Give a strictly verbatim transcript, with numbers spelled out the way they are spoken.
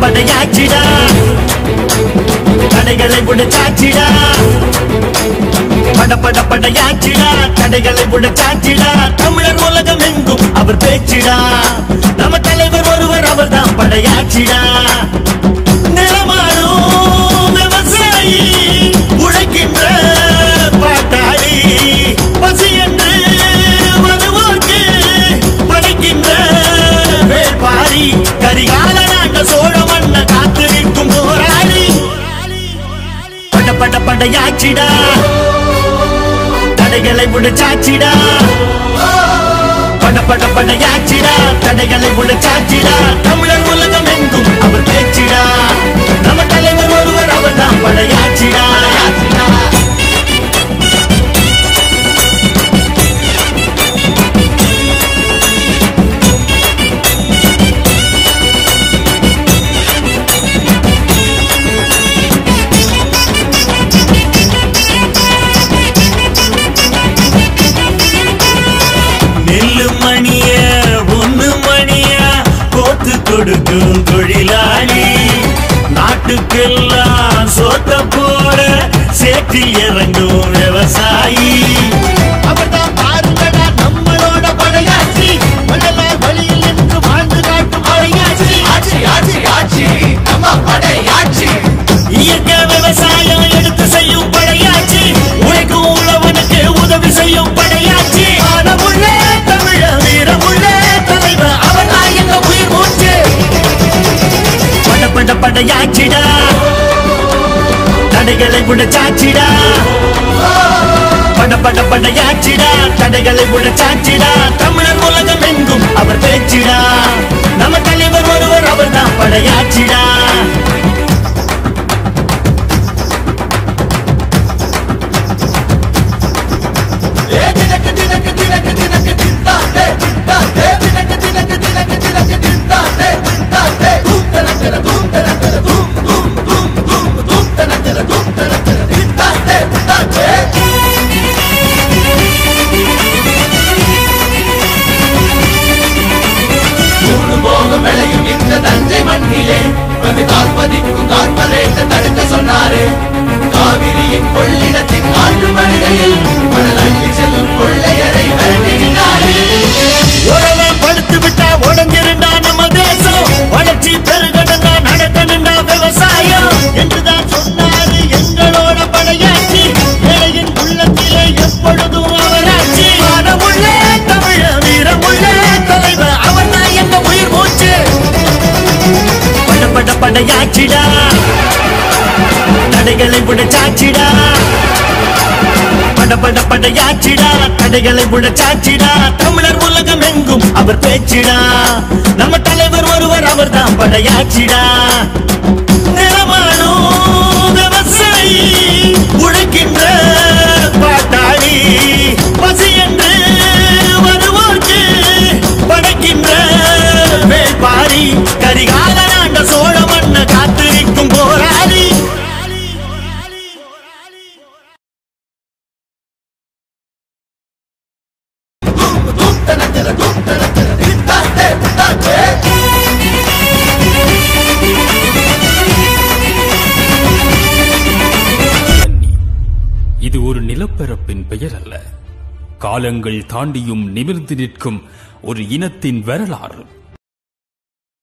படையாச்சிடா தடைகளை உடைச்சாச்சிடா பட பட படையாச்சிடா தடைகளை உடைச்சாச்சிடா தமிழர் உலகம் எங்கும் அவர் பேச்சிடா நம்ம தலைவர் ஒருவர் அவர் தான் படையாச்சிடா நிலமாடும் விவசாயி உழைக்கின்ற பாட்டாளி பசி என்று வருவோர்க்கு படைக்கின்ற வேள்பாரி கரிகால நாட்ட சோழ மண்ண காத்து நிற்கும் போராளி பட பட படையாச்சிடா தடைகளை உடைச்சாச்சிடா பட பட படையாச்சிடா தடைகளை உடைச்சாச்சிடா தமிழர் உலகம் எங்கும் அவர் பேச்சிடா நம்ம தலைவர் ஒருவர் அவர் தான் படையாச்சிடா கொடுக்கும் தொழிலாளி நாட்டுக்கெல்லாம் சோத்த போட சேற்றில் இறங்கும் விவசாயி அவர்தான் பாருங்கடா நம்மளோட படையாச்சி வள்ளலார் வழியில் என்று வாழ்ந்து காட்டும் படையாச்சி ஆட்சி ஆட்சி ஆட்சி நம்ம படையாச்சி இயற்கை விவசாயம் எடுத்து செய்யும் படையாச்சி உழைக்கும் உழவனுக்கு உதவி செய்யும் படையாச்சி ஆனமுள்ள தமிழ வீரமுள்ள தலைவர் அவர் எங்க உயிர் மூச்சு பட பட படையாச்சிடா தடைகளை உடைச்சாச்சிடா பட பட படையாச்சிடா தடைகளை உடைச்சாச்சிடா தமிழர் உலகம் எங்கும் அவர் பேச்சிடா நம்ம தலைவர் ஒருவர் அவர் தான் படையாச்சிடா காவிரியின் கொள்ளிடத்தின் ஆண்டு மனிதையில் மணலள்ளி செல்லும் கொள்ளையரை விரட்டினாரே உறவன் படுத்து விட்டா உடஞ்சிருந்தா நம்ம தேசம் வளர்ச்சி பெருகணுண்டா நடக்கணுண்டா விவசாயம் என்றுதான் சொன்னாரு எங்களோட படையாச்சி ஏழையின் உள்ளத்திலே எப்பொழுதும் அவராட்சி மானமுள்ள தமிழ வீரமுள்ள தலைவர் அவர் தான் எங்க உயிர் மூச்சு பட பட படையாச்சிடா தடைகளை உடைச்சாச்சிடா பட பட படையாச்சிடா தடைகளை உடைச்சாச்சிடா தமிழர் உலகம் எங்கும் அவர் பேச்சிடா நம்ம தலைவர் ஒருவர் அவர் தான் படையாச்சிடா நிலமாடும் விவசாயி உழைக்கின்ற பாட்டாளி பசி என்று வருவோர்க்கு படைக்கின்ற வேள்பாரி கரிகால நாட்ட சோழ மண்ண காத்து நிற்கும் போராளி இது ஒரு நிலப்பரப்பின் பெயர் அல்ல, காலங்கள் தாண்டியும் நிமிர்ந்து நிற்கும் ஒரு இனத்தின் வரலாறு.